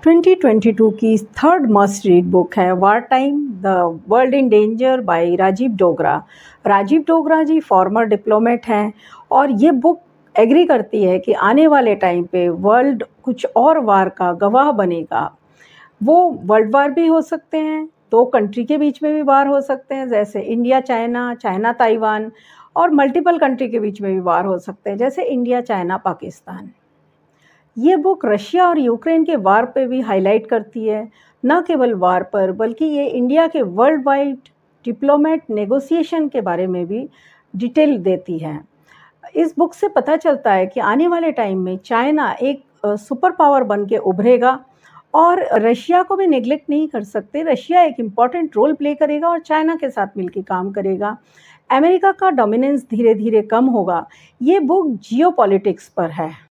2022 की third must read book है war time the world in danger bye Rajiv Dogra. Rajiv Dogra ji farmer diplomat हैं और ये बुक एग्री करती है कि आने वाले टाइम पे वर्ल्ड कुछ और वार का गवाह बनेगा। वो वर्ल्ड वार भी हो सकते हैं, दो कंट्री के बीच में भी वार हो सकते हैं जैसे इंडिया चाइना, चाइना ताइवान, और मल्टीपल कंट्री के बीच में भी वार हो सकते हैं जैसे इंडिया चाइना पाकिस्तान। ये बुक रशिया और यूक्रेन के वार पे भी हाईलाइट करती है, न केवल वार पर बल्कि ये इंडिया के वर्ल्ड वाइड डिप्लोमेट नेगोशिएशन के बारे में भी डिटेल देती है। इस बुक से पता चलता है कि आने वाले टाइम में चाइना एक सुपर पावर बन के उभरेगा और रशिया को भी नेग्लेक्ट नहीं कर सकते। रशिया एक इम्पॉर्टेंट रोल प्ले करेगा और चाइना के साथ मिलकर काम करेगा। अमेरिका का डोमिनेंस धीरे धीरे कम होगा। ये बुक जियोपॉलिटिक्स पर है।